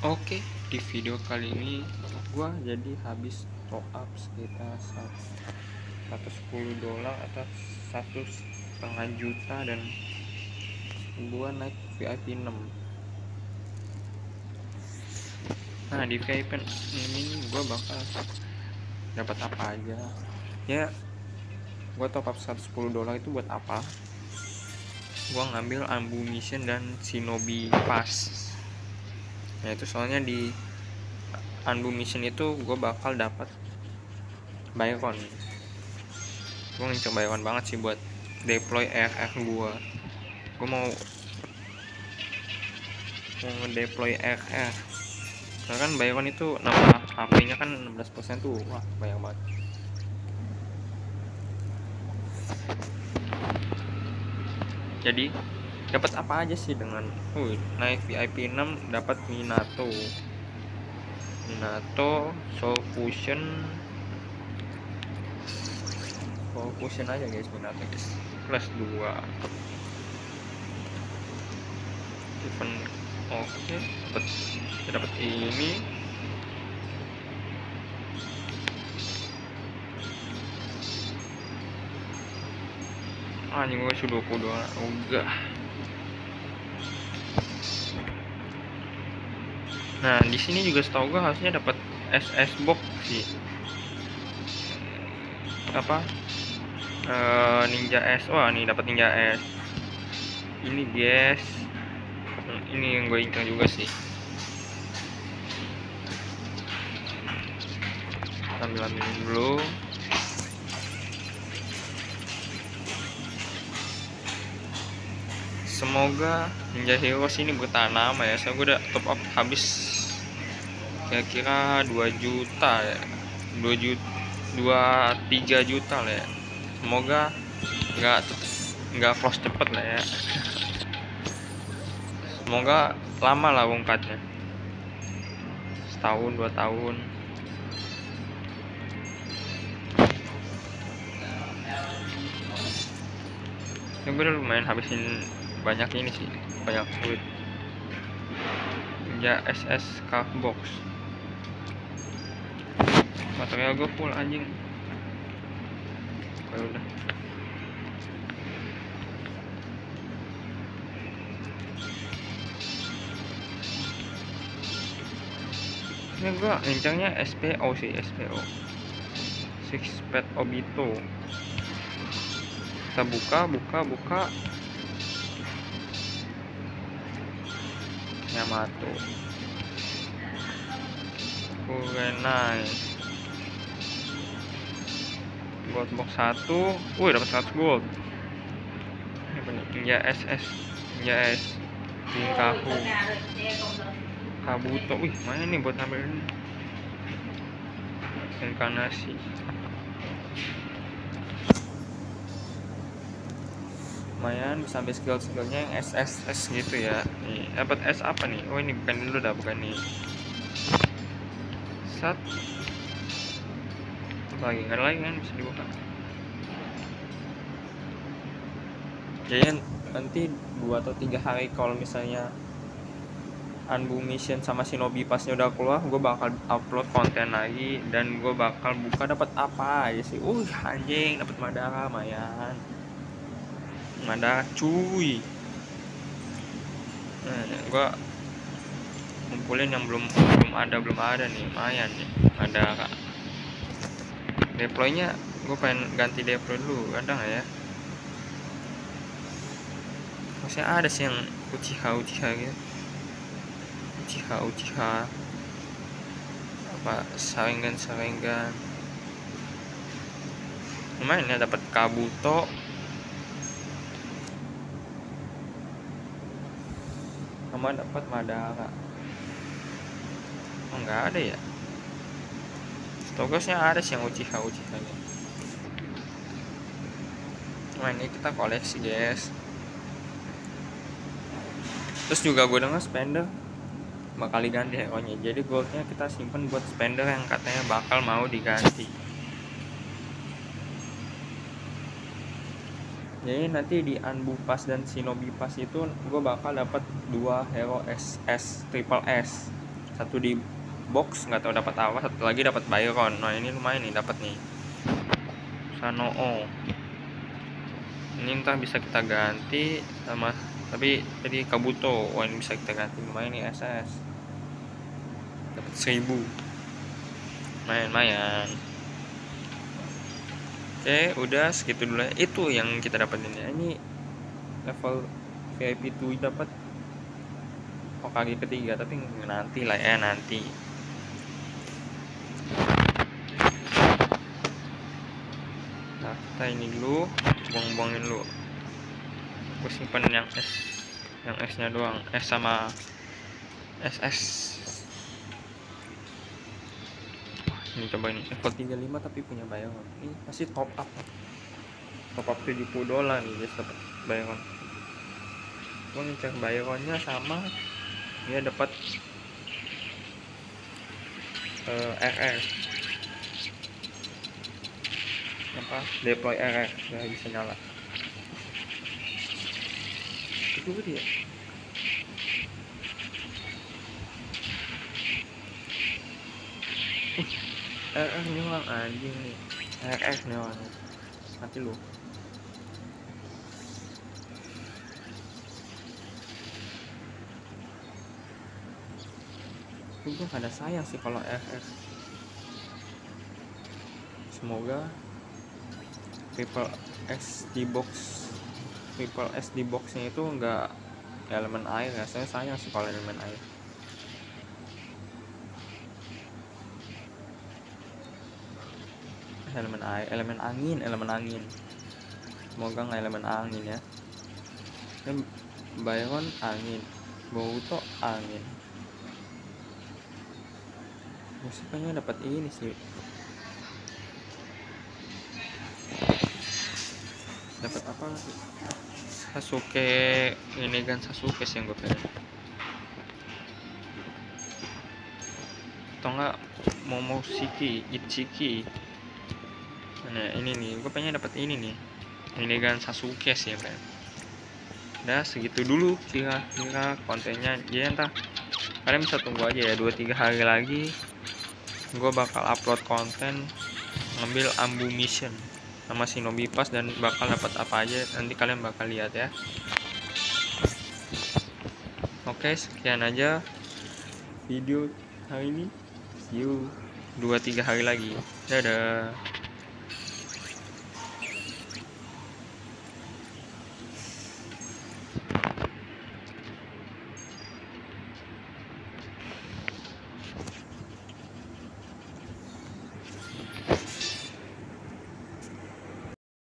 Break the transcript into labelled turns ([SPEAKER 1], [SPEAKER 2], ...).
[SPEAKER 1] Oke, di video kali ini gua jadi habis top up sekitar $110 atau 1,5 juta, dan gua naik VIP 6. Nah, di VIP 6 ini gua bakal dapat apa aja ya. Gua top up $110 itu buat apa? Gua ngambil Ambu Mission dan Shinobi Pass. Nah, itu soalnya di Ambu Mission itu gue bakal dapat Byron. Gue ngincer Byron banget sih buat deploy RR gue. Gue mau ngedeploy RR. Karena kan Byron itu nama HP-nya kan 16% tuh. Wah, banyak banget. Jadi dapat apa aja sih dengan naik VIP 6, dapat Minato, Soul Fusion aja guys, Minato guys, plus 2 event. Oke, dapat ini. Anjing, gue sudah 22 enggak. Nah, di sini juga setahu gue harusnya dapat SS box sih. Apa? Ninja S. Wah, nih dapat Ninja S. Ini guys. Ini yang gue incar juga sih. Ambil dulu. Semoga Ninja Heroes ini bertahan lama ya. Saya udah top up habis kira-kira 2 juta ya. 3 juta lah ya. Semoga nggak close cepet lah ya. Semoga lama lah ungkatnya, setahun 2 tahun. Ini gue udah lumayan habisin banyak ini sih, banyak duit. Ya, SS card box. Material gue full anjing. Udah. Ini gue ngincarnya SPO sih, SPO Six Pet Obito. Kita buka Yamato, Kurenai, gold box 1. Dapat 100 gold. Ini bener, Ninja SS, Ninja S, Ginkaku, Kabuto. Mana nih buat ngambil ini? Inkarnasi. Lumayan bisa sampai skill-skillnya yang SSS gitu ya. Nih dapat S apa nih? Ini bukan dulu dah, bukan nih. Sat lagi nggak ada lagi kan bisa dibuka. Jadi nanti 2 atau 3 hari kalau misalnya Ambu Mission sama Shinobi Passnya udah keluar, gue bakal upload konten lagi dan gue bakal buka dapat apa aja sih. Anjing, dapat Madara, lumayan. Madara cuy. Gue ngumpulin yang belum ada nih, lumayan nih Madara. Deploynya gue pengen ganti deploy dulu, ada nggak ya? Maksudnya ada sih yang Uchiha gitu. Uchiha apa, Sharingan lumayan ya. Dapat Kabuto, sama dapat Madara. Nggak ada ya, stokosnya ada sih yang Uchiha nya. Ini kita koleksi guys. Terus juga gue dengar spender bakal diganti hero-nya, jadi goldnya kita simpen buat spender yang katanya bakal mau diganti. Jadi nanti di Ambu Pass dan Shinobi Pass itu gue bakal dapat 2 hero SS triple S. satu di box nggak tahu dapat apa, satu lagi dapat Byron. Nah ini lumayan nih dapat nih Sanoo. Ini entah bisa kita ganti sama, tapi tadi Kabuto. Wah ini bisa kita ganti, lumayan nih SS dapat 1000, lumayan. Oke, udah segitu dulu ya. Itu yang kita dapetin ya. Ini level VIP 2 dapat Hokage ketiga, tapi nanti lah ya, nanti. Nah, kita ini dulu, buang-buangin dulu. Aku simpan yang S nya doang, S sama SS. Ini coba ini level 35 tapi punya bayangan. Ini masih top up $70 nih guys, dapat bayangan. Gua ngecek bayangannya sama dia dapat RR apa, deploy RR nggak bisa nyala itu dia. RR nih orang anjing nih, RR nih orang mati lu. Gue ada sayang sih kalau RR. Semoga triple S di boxnya itu enggak elemen air ya, saya sayang sih kalau elemen air. Elemen angin. Semoga nggak elemen angin ya. Ini Byron angin, Boruto angin. Musiknya dapat ini sih, dapat apa, Sasuke ini kan, Sasuke sih yang gue pengen, atau enggak Momoshiki Ichiki. Nah ini nih gue pengen dapat ini nih, ini kan Sasuke sih yang pengen. Udah segitu dulu kira-kira kontennya ya, entah kalian bisa tunggu aja ya, 2-3 hari lagi gue bakal upload konten ngambil Ambu Mission sama Shinobi Pass, dan bakal dapat apa aja nanti kalian bakal lihat ya. Oke, sekian aja video hari ini, see you 2-3 hari lagi, dadah.